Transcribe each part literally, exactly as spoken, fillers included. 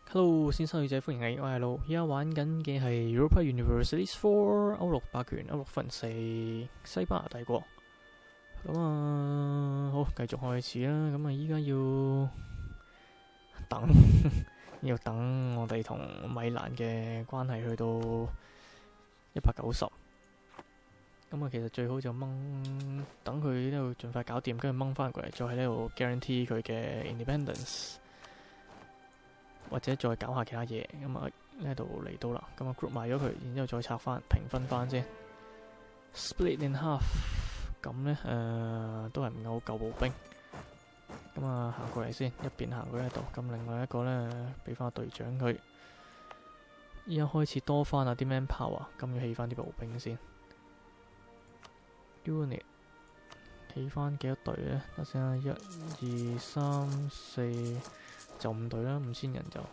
Hello，先生女仔歡迎你，我係路。而家玩緊嘅係 Europa Universalis four 歐陸霸權歐陸分四西班牙帝國。咁啊，好，繼續開始啦。咁啊，依家要等，要等我哋同米蘭嘅關係去到一百九十。咁啊，其實最好就掹等佢呢度盡快搞掂，跟住掹翻過嚟，再喺呢度 guarantee 佢嘅 independence。或者再搞下其他嘢，咁啊呢度嚟到啦，咁啊 group 埋咗佢，然之後再拆翻平分翻先 ，split in half， 咁呢，誒、呃、都係唔係好夠步兵，咁啊行過嚟先，一邊行過呢度，咁另外一個呢，俾翻個隊長佢，依家開始多翻啊啲 manpower，咁要起翻啲步兵先 ，unit 起翻幾多隊呢？等先啊，一、二、三、四。就五隊啦，五千人就。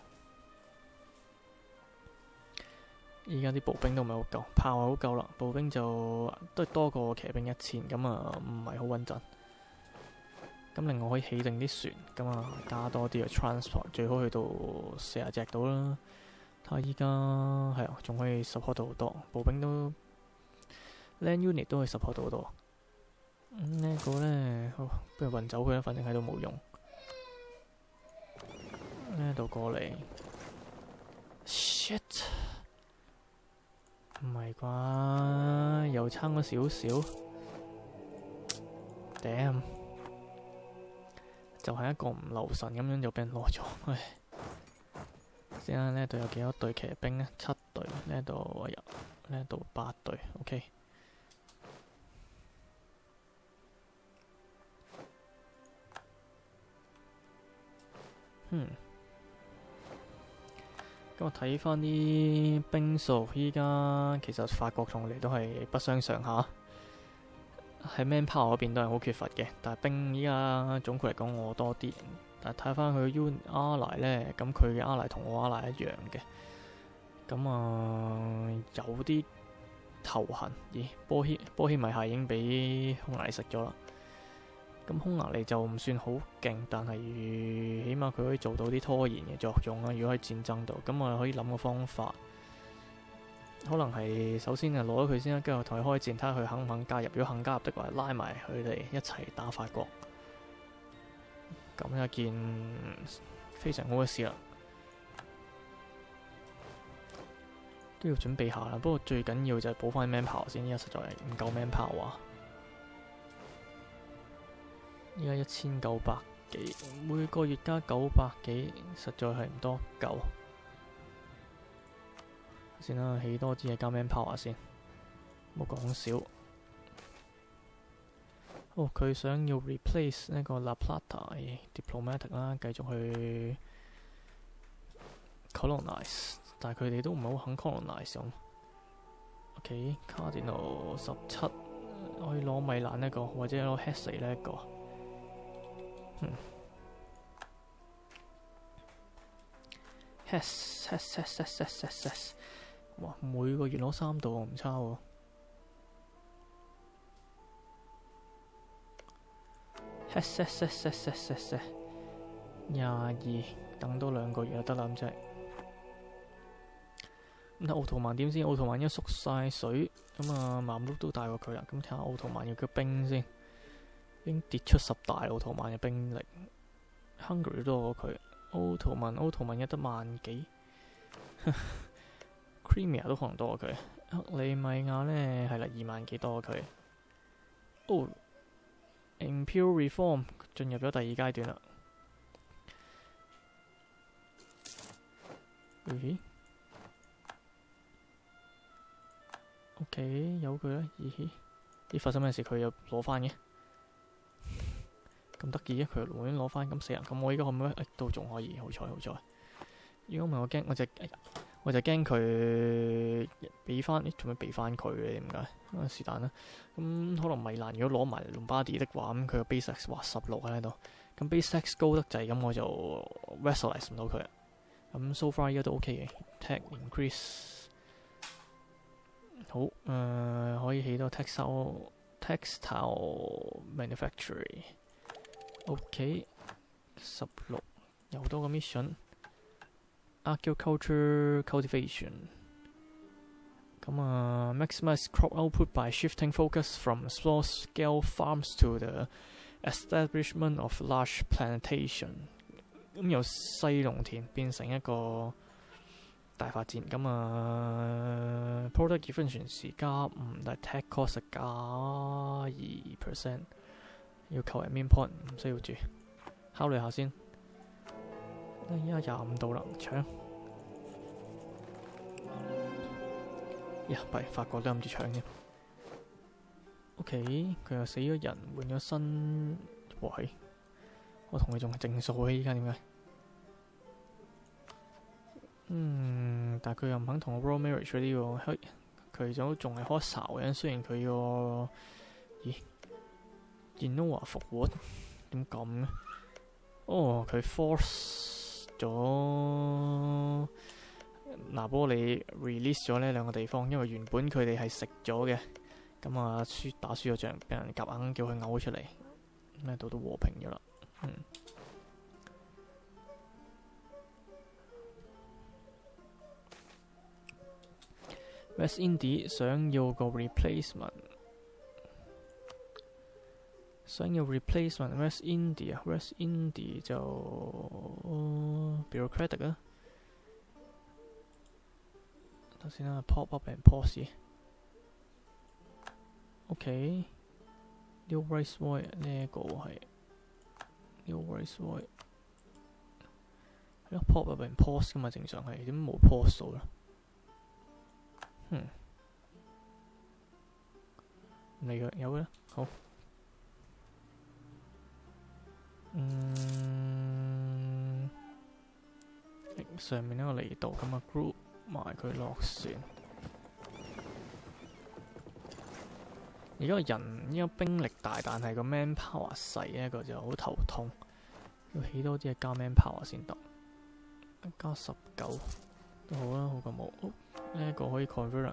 依家啲步兵都唔係好夠，炮係好夠啦，步兵就都係多過騎兵一千，咁啊唔係好穩陣。咁另外可以起定啲船，咁啊加多啲嘅 transport， 最好去到四十隻到啦。睇下依家係啊，仲可以 support 到好多，步兵都 land unit 都可以 support 到好多。咁、嗯、呢個咧，好不如運走佢啦，反正喺度冇用。呢度過嚟 ，shit， 唔係啩？又差咗少少 ，damn， 就係一個唔留神咁樣就俾人攞咗，唉！先啦，呢度有幾多隊騎兵呢？七隊，呢度有，呢度八隊 ，OK。嗯。咁我睇翻啲兵數，依家其實法國同我哋都係不相上下，喺 manpower 嗰邊都係好缺乏嘅。但係兵依家總括嚟講我多啲，但係睇翻佢 Un Ally 咧，咁佢嘅 Ally 同我 Ally 一樣嘅，咁啊、呃、有啲頭痕。咦，波希波希米亞已經俾匈牙利食咗啦。咁匈牙利就唔算好勁，但係起碼佢可以做到啲拖延嘅作用啦。如果喺戰爭度，咁我可以諗個方法，可能係首先係攞咗佢先啦，跟住同佢開戰，睇下佢肯唔肯加入。如果肯加入的話，拉埋佢哋一齊打法國，咁係一件非常好嘅事啦。都要準備下啦。不過最緊要就係補翻 manpower 先，依家實在係唔夠 manpower 啊。依家一千九百幾，每個月加九百幾，實在係唔多夠。先啦，起多啲嘢加 manpower 先，冇講少。哦，佢想要 replace 呢個 La Plata diplomatic 啦，繼續去 colonize， 但係佢哋都唔係好肯 colonize 咁。OK，Cardinal 十七可以攞米蘭一個，或者攞 Hesse 呢一個。嗯 ，Hess Hess Hess Hess Hess Hess， 哇！每個月攞三度，唔差喎。Hess Hess Hess Hess Hess Hess， 廿二，等多兩個月就得啦，咁即係。咁睇奧圖曼點先？奧圖曼已經縮晒水，咁啊馬碌都大過佢啦。咁睇下奧圖曼要嘅兵先。已經跌出十大奧圖曼嘅兵力 ，Hungary 都多過佢。奧圖曼奧圖曼一得萬幾，Crimea 都可能多過佢。克里米亞呢係啦，二萬幾多過佢。哦 ，Imperial Reform 進入咗第二階段啦。咦 ？OK， 有佢啦。咦？咦？發生咩事？佢又攞翻嘅？咁得意啊！佢永遠攞翻咁死人，咁我依家可唔可以？誒，都仲可以，好彩好彩。如果唔係我驚，我就我就驚佢俾翻，做咩俾翻佢嘅？點解？是但啦。咁可能米蘭如果攞埋倫巴第的話，咁佢個 base tax 哇十六喺度，咁 base tax 高得滯，咁我就 vassalize 唔到佢。咁 so far 依家都 OK 嘅 ，tech increase 好誒、呃，可以起到 textile textile manufacturing。OK， 十六又多個 mission， agriculture cultivation。咁啊 ，maximize crop output by shifting focus from small-scale farms to the establishment of large plantation。咁由細農田變成一個大發展。咁啊 ，product efficiency 加五，但係 tech cost 加二 percent， 要扣 admin point， 唔需要住。考慮下先。而家廿五度啦，搶！呀，弊，法國都諗住搶添。OK， 佢又死咗人，換咗新位。我同佢仲係正數嘅，依家點解？嗯，但係佢又唔肯同我 Royal Marriage 嗰啲喎，佢都仲係 hostile 嘅。雖然佢個咦 Genoa 復活，點咁呢？哦，佢 force 咗拿波里 release 咗呢兩個地方，因為原本佢哋係食咗嘅，咁啊輸打輸咗仗，俾人夾硬叫佢嘔出嚟，咩度都和平咗啦。嗯。West Indies 想要個 replacement， 想要 replacement West Indies 啊 ，West Indies 就、呃、bureaucratic 啊。頭先啦 ，pop up and pause。OK，New Viceroy 呢一個係 New Viceroy， 係咯 ，pop up and pause 噶嘛，正常係點冇 pause 到啦？嗯，唔理佢有嘅啦，好。嗯，上面呢個離島咁啊 group 埋佢落船。而家個人依家兵力大，但係個 manpower 細，呢個就好頭痛。要起多啲加 manpower 先得，加十九都好啦，好過冇。呢一個可以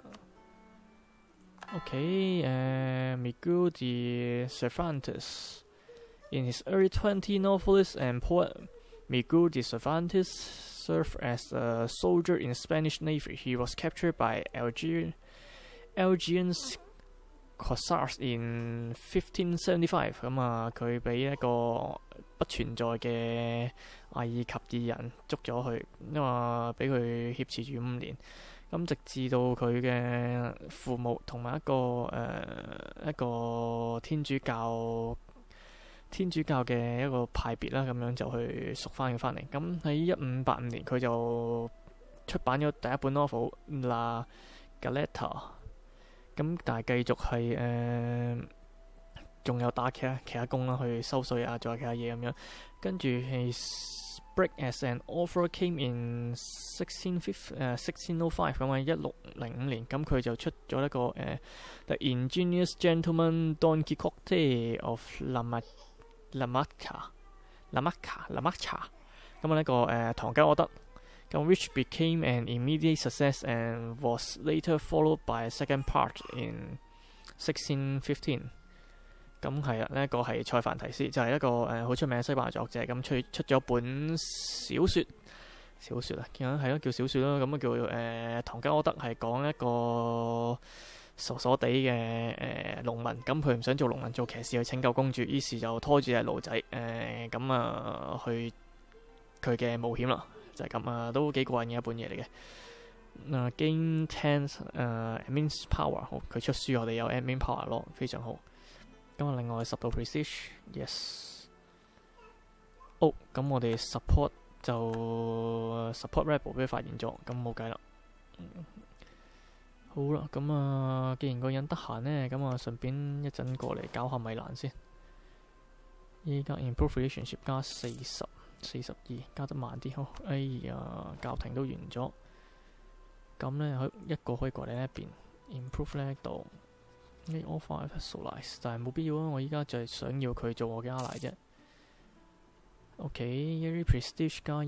convert。OK， 誒 Miguel de Cervantes。In his early twenties, novelist and poet Miguel de Cervantes served as a soldier in the Spanish Navy. He was captured by Alger Algerian corsairs in fifteen seventy-five。咁啊，佢俾一個不存在嘅阿爾及爾人捉咗去，因為俾佢挾持住五年。咁直至到佢嘅父母同埋一個誒、呃、一個天主教天主教嘅一個派別啦，咁樣就去贖翻佢翻嚟。咁喺一五八五年，佢就出版咗第一本 novel《La Galetta》。咁但係繼續係誒，仲、呃、有打其他其他工啦，去收稅啊，做下其他嘢咁樣。跟住係 break as an author came in sixteen fifty 誒 sixteen oh five 咁啊，一六零五年。咁佢就出咗一個誒、呃、The Ingenious Gentleman Don Quixote of La La Mancha La Mancha La Mancha。咁啊呢個誒唐吉訶德。咁 which became an immediate success and was later followed by a second part in sixteen fifteen。咁係啊，呢、這、一個係塞凡提斯，就係、是、一個誒好、呃、出名嘅西班牙作者。咁出出咗本小説，小説啊，見係咯叫小説咯。咁啊叫誒、呃、唐吉訶德係講一個傻傻地嘅誒農民，咁佢唔想做農民，做騎士去拯救公主，於是就拖住隻驢仔誒咁啊去佢嘅冒險啦。就係咁啊，都幾過癮嘅一本嘢嚟嘅。啊 ，Gain ten 誒 admin power， 好，佢出書我哋有 admin power 咯，非常好。咁啊，另外十度 prestige，yes。哦，咁我哋 support 就 support rebel 俾佢發現咗，咁冇計啦。好啦，咁啊，既然個人得閒呢，咁啊，順便一陣過嚟搞下米蘭先。依家 improve relationship 加四十。四十二加得慢啲，好，哎呀，教廷都完咗，咁呢，一個可以過嚟呢一邊 improve 呢度，呢 offer personalize， 但係冇必要啊，我依家就係想要佢做我嘅 ally 啫。OK，Yearly Prestige 加一，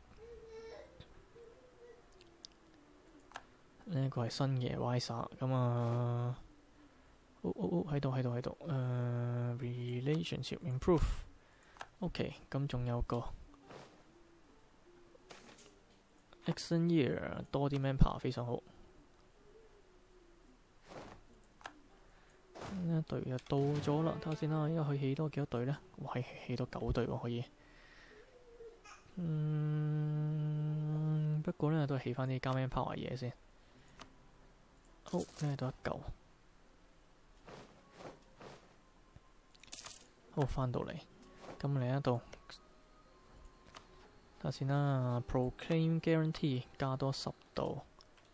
呢個係新嘅 Visa， 咁啊，哦哦哦，喺度喺度喺度，誒、uh, relationship improve。OK， 咁仲有個。 Action Year 多啲 manpower 非常好。呢一隊就到咗啦，睇下先啦，依家可以起多幾多隊呢？哇，係起多九隊喎，可以。嗯，不過呢都係起翻啲加 manpower 嘢先。好，呢度一嚿。好，翻到嚟，咁另一度睇下先啦。Proclaim Guarantee 加多十度。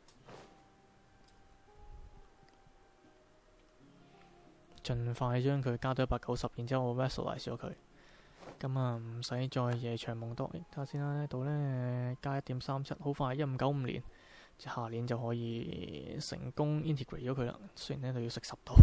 盡快將佢加到一百九十，然之後我 visualize 咗佢，咁啊唔使再夜長夢多。睇下先啦，呢度呢加一點三七，好快一五九五年，即下年就可以成功 integrate 咗佢啦。雖然呢度要食十度，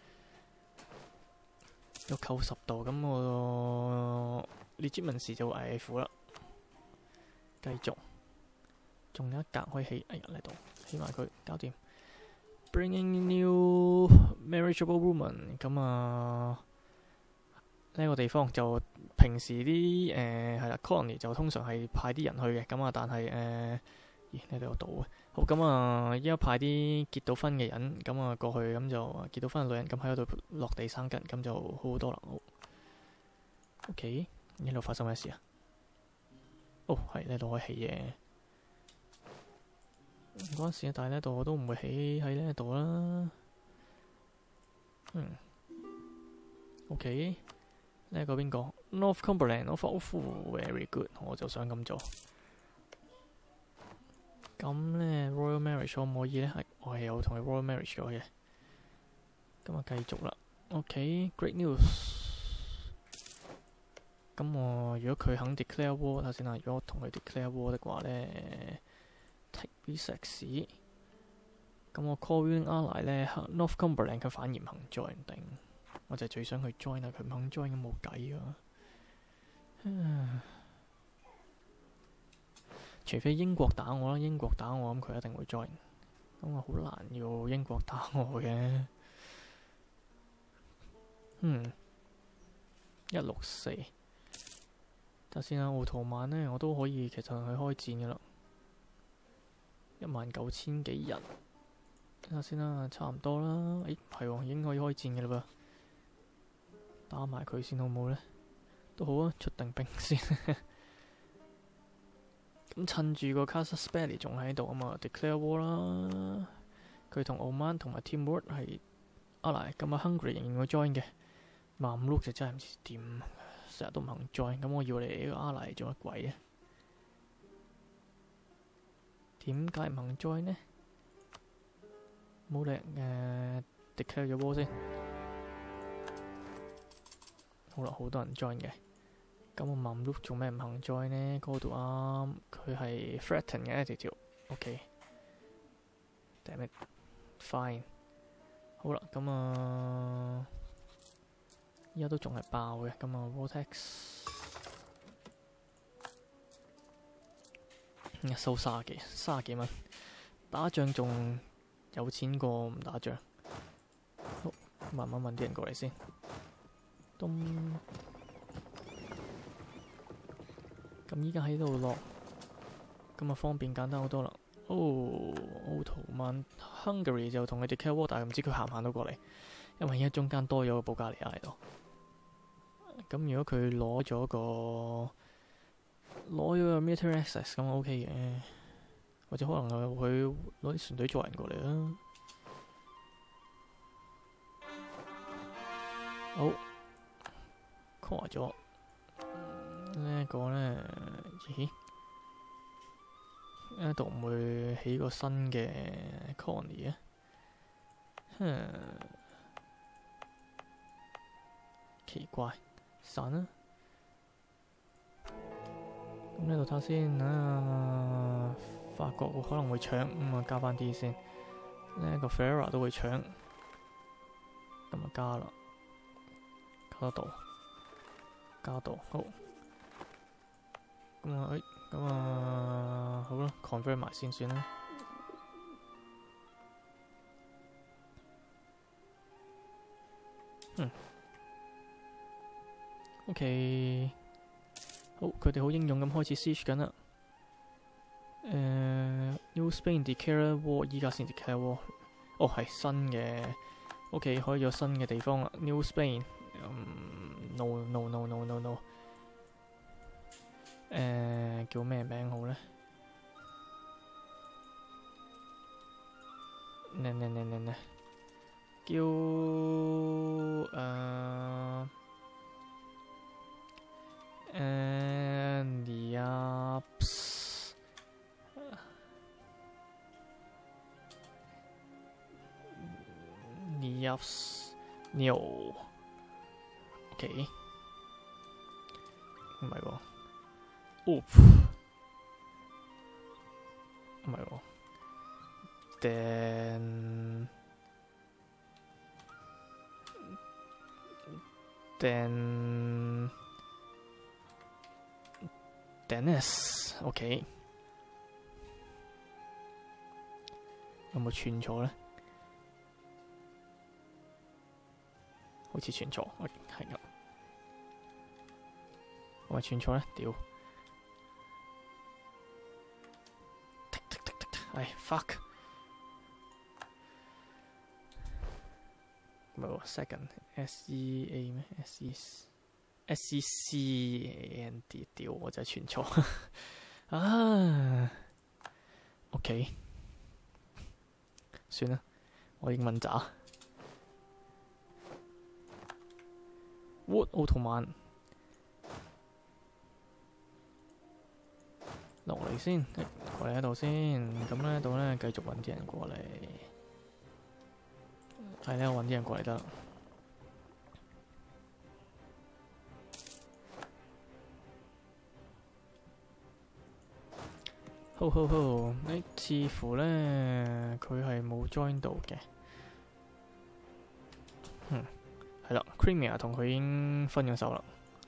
要扣十度，咁我 legitimacy 就危苦啦。繼續，仲有一格可以起，哎呀呢度起埋佢，搞掂。Bringing new marriageable woman， 咁啊呢、呢個地方就平時啲誒係啦 colony 就通常係派啲人去嘅，咁啊但係誒，咦呢度有島嘅，好咁啊依家派啲結到婚嘅人，咁啊過去，咁就結到婚嘅女人，咁喺嗰度落地生根，咁就好好多啦。好 ，OK， 呢度發生咩事啊？哦，係呢度可以起嘢。唔關事啊，但係呢度我都唔會起喺呢度啦。嗯 ，OK， 呢個邊個 ？North Cumberland，North，very good， 我就想咁做。咁呢 Royal Marriage 可唔可以呢？係，我係有同佢 Royal Marriage 咗嘅。咁啊，繼續啦。OK，Great news。咁我如果佢肯 declare war， 睇下先啦。如果我同佢 declare war 的話呢？Take 啲石屎，咁我 call willing ally 呢 North Cumberland 佢反而唔肯 join， 頂，我就最想佢 join 啊，佢唔肯 join 咁冇計啊。除非英國打我啦，英國打我咁佢一定會 join， 咁我好難要英國打我嘅。嗯，一六四，睇下先啦，奧圖曼呢，我都可以其實去開戰噶啦。一萬九千幾人，睇下先啦，差唔多啦。誒，係喎，已經可以開戰嘅啦噃，打埋佢先好唔好呢？都好啊，出定兵先。咁趁住個 Casa Spelli 仲喺度啊嘛 ，declare war 啦。佢同 Oman 同埋 Timor 係啊嚟，咁啊 Hungary 仍然會 join 嘅。馬五碌就真係唔知點，成日都唔肯 join。咁我要嚟呢個阿嚟做乜鬼啊？點解唔肯 join 呢？冇力誒 declare 咗波先。好啦，好多人 join 嘅。咁我馬五碌做咩唔肯 join 呢？嗰度啱，佢係 threaten 嘅 attitude。OK，damn it，fine。好啦，咁啊，依家都仲係爆嘅。咁啊 ，vortex。收卅幾，卅幾蚊，打仗仲有錢過唔打仗。好，慢慢問啲人過嚟先。咚，咁依家喺度落，咁啊方便簡單好多啦。哦，奧圖曼 Hungary 就同佢哋 declare war， 但係唔知佢行唔行到過嚟，因為依家中間多咗個保加利亞喺度。咁如果佢攞咗個攞咗個 military access 咁 OK 嘅，或者可能佢攞啲船隊載人過嚟啦。好 call 咗呢一個呢，咦？呢度唔會起個新嘅 colony 啊？哼，奇怪，散啦。咁呢度睇下先啊，法國可能會搶，咁啊加翻啲先。呢一個 Ferrara 都會搶，咁啊加啦，加多度，加度好。咁啊，誒，咁啊好啦 ，confirm 埋先算啦。嗯 ，OK。好，佢哋好英勇咁開始 siege 緊啦。誒、呃， New Spain declare war， 依家先 declare war。哦，係新嘅 ，OK， 開咗新嘅地方啦。New Spain， 嗯 ，no no no no no no， 誒叫咩名好咧？呢呢呢呢呢，叫誒誒尼亞斯。Nias Neo，OK， 唔係喎 ，Oof， 唔係喎 ，then then Dennis，OK， 有冇串錯咧？好似串錯，係咁，我咪串錯咧，屌！唉 ，fuck， 唔係喎 ，second S E A 咩 ？S E S E C A N D， 屌！我真係串錯啊 ！OK， 算啦，我英文渣。Wood 奧圖曼落嚟先，過嚟喺度先。咁呢度呢，繼續揾啲人過嚟。係呢，我揾啲人過嚟得。好好好，誒，似乎呢，佢係冇 join 到嘅。嗯。係啦 ，Crimea 同佢已經分咗手啦。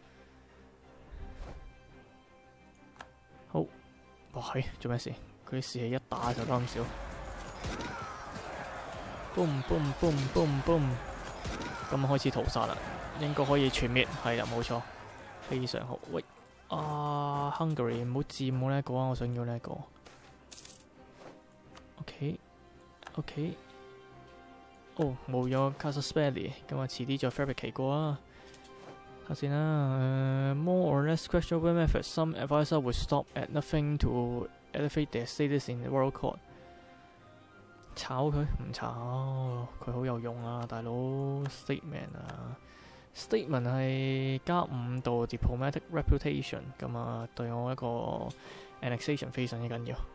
好，哇係做咩事？佢士氣一打就得咁少。boom boom boom boom boom， 咁開始屠殺啦，應該可以全滅。係啦，冇錯，非常好。喂，啊 Hungary 唔好佔我呢一個啊，我想要呢一個。OK OK。哦，冇咗 Casaspelli， 咁啊遲啲再 fabricate 過啊。睇先啦，誒 more or less questionable methods. Some advisor would stop at nothing to elevate their status in the World Court。炒佢唔炒，佢好有用啊，大佬 statement 啊 ，statement 係加五度 diplomatic reputation， 咁啊對我一個 annexation 非常之緊要。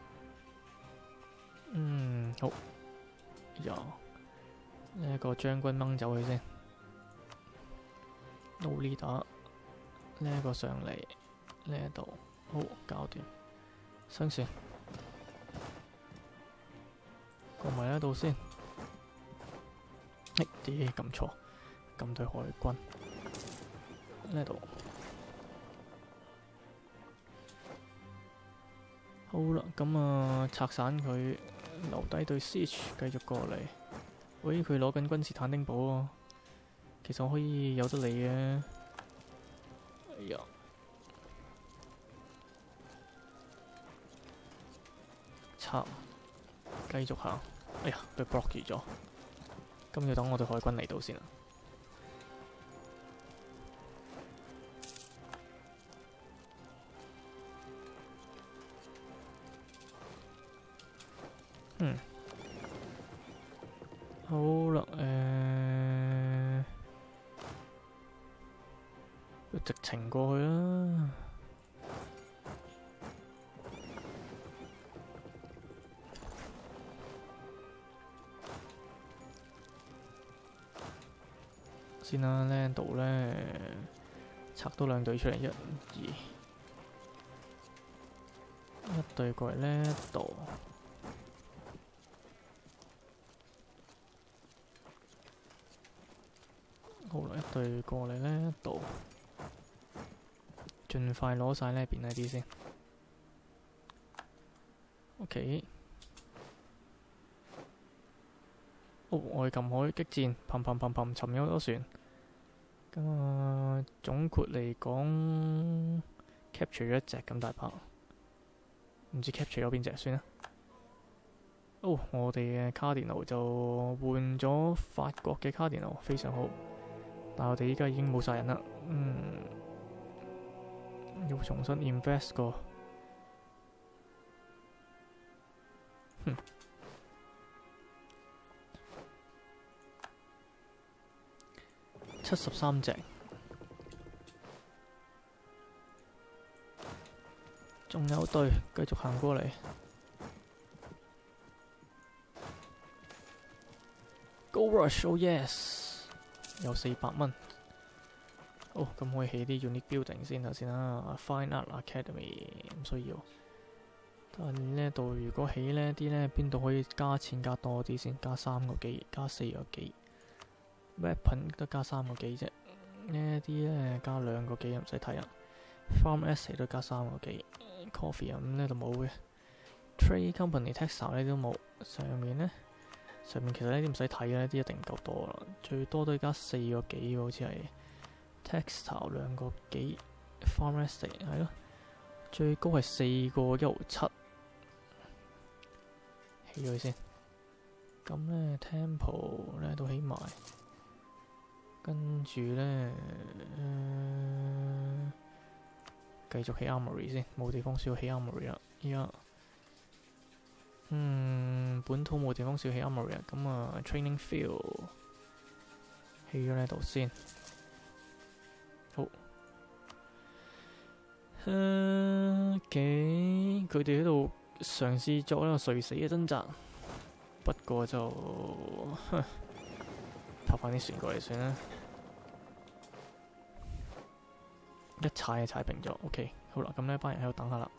嗯，好，呀。呢一個將軍掹走佢先 ，no leader， 呢一個上嚟呢一度，好搞掂，雙船過埋呢度先，誒啲撳錯，撳對海軍呢度，好啦，咁啊拆散佢，留低對 siege 繼續過嚟。喂，佢攞緊君士坦丁堡喎，其實我可以有得你嘅。哎呀，插，繼續行。哎呀，被 block 住咗，咁要等我哋海軍嚟到先啦。嗯。好啦，誒、呃，直情過去啦。先啦，呢度呢，拆多兩隊出嚟，一、二，一隊過嚟呢度。好啦，一隊過嚟呢度，盡快攞晒呢邊嗰啲先。OK。哦，我哋撳海激戰，砰砰砰砰，沉咗好多船。咁啊，總括嚟講 ，capture 咗一隻咁大炮，唔知 capture 咗邊隻，算啦。 哦，我哋嘅卡電奴就換咗法國嘅卡電奴，非常好。但係我哋依家已經冇晒人啦，嗯，要重新 invest 過。哼，七十三隻，仲有隊繼續行過嚟。Go Rush， oh yes， 有四百蚊。哦，咁可以起啲 unique building 先頭先啦 ，Fine Art Academy 唔需要。但係呢度如果起呢啲呢，邊度可以加錢加多啲先？加三個幾，加四個幾。Weapon 都加三個幾啫。呢啲呢，加兩個幾唔使睇啦。Farm Essay 都加三個幾。Coffee 咁呢度冇嘅。Trade Company Textile 呢都冇。上面呢？上面其實呢啲唔使睇嘅，呢啲一定唔夠多啦。最多都加四個幾喎，好似係 textile 兩個幾 farm estate 係咯，最高係四個一毫七，起咗佢先。咁呢 temple 呢都起埋，跟住呢，呃、繼續起 armory 先，冇地方需要起 armory 啦，依家。嗯，本土冇地方少起 armory 咁啊 training field 起咗呢度先。好，誒，幾佢哋喺度嘗試作一個垂死嘅掙扎，不過就哼，拍翻啲船過嚟算啦，一踩就踩平咗。OK， 好啦，咁呢班人喺度等下啦。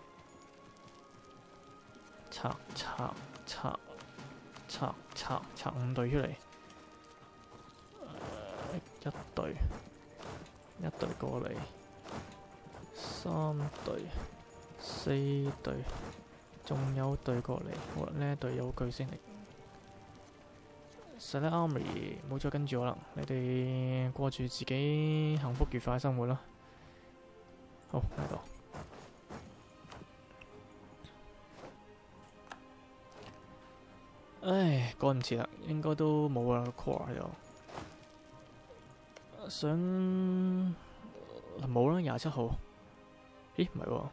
拆拆拆拆拆拆五隊出嚟，呃，一隊一隊過嚟，三隊四隊，仲有隊過嚟。好啦，呢一隊有巨星力。Select Army 冇再跟住我啦，你哋過住自己幸福愉快嘅生活啦。好，呢度。唉，趕唔切啦，應該都冇啦 core 喺度。想冇啦，廿七號。咦，唔係喎？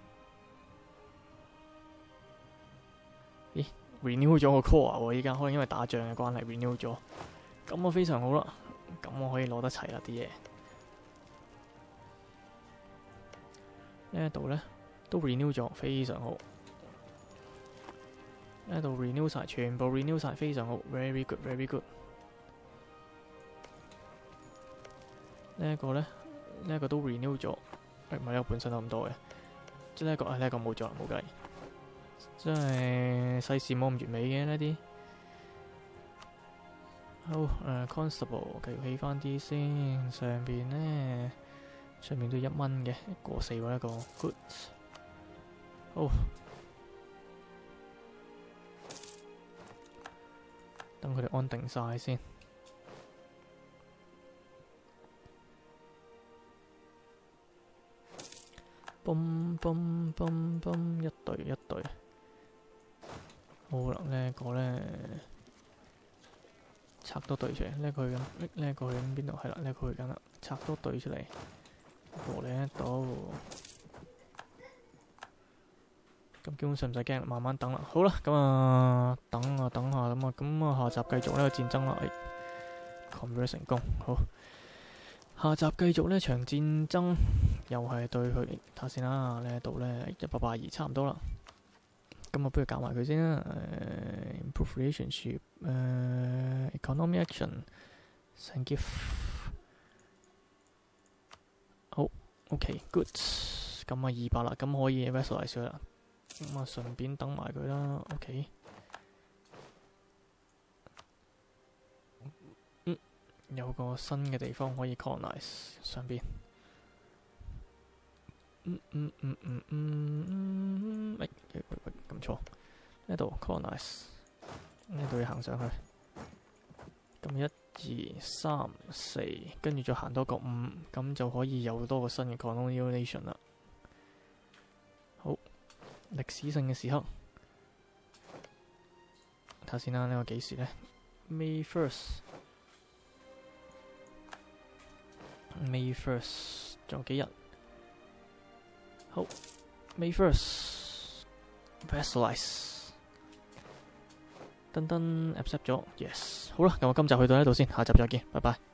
咦 ，renew 咗個 core 喎，依家可能因為打仗嘅關係 renew 咗。咁我非常好啦，咁我可以攞得齊啦啲嘢。呢一度呢都 renew 咗，非常好。呢度 renew 晒，全部 renew 晒，非常好 ，very good，very good。呢一個呢，呢一個都 renew 咗，誒唔係呢個本身都咁多嘅，即係呢一個啊呢一個冇咗啦，冇計，真係世事冇咁完美嘅呢啲。好誒 ，constable 繼續起翻啲先，上邊呢，上面都一蚊嘅，過四喎一個 ，good。好。等佢哋安定晒先。嘣嘣嘣嘣，一隊一隊。好啦，呢一個呢，拆多隊出嚟。呢一個去緊，呢一個去緊邊度？係啦，呢一個去緊啦。拆多隊出嚟，過嚟呢度。咁基本上唔使驚，慢慢等啦。好啦，咁啊等啊等下咁啊，咁啊下集繼續呢個戰爭啦。誒 convert 成功，好。下集繼續呢場戰爭，又係對佢睇下先啦。呢度呢一百八十二差唔多啦。咁啊，不如搞埋佢先啦。誒 ，improve relationship， 誒 ，economic action，send gift。好 ，OK，good。咁啊二百啦，咁可以 vesselize 佢啦。咁啊，順便等埋佢啦。OK， 嗯，有個新嘅地方可以 colonize 上邊。嗯嗯嗯嗯嗯嗯，喂喂喂，撳錯。呢度 colonize， 呢度要行上去。咁一二三四，跟住再行多個五，咁就可以有多個新嘅 colonization 啦。好。歷史性嘅時刻， 下先啦，呢個幾時呢 ？May first，May first， 仲有幾日？好 ，May first，Vassalize， 噔噔 accept 咗 ，yes， 好啦，咁我今集去到呢度先，下集再見，拜拜。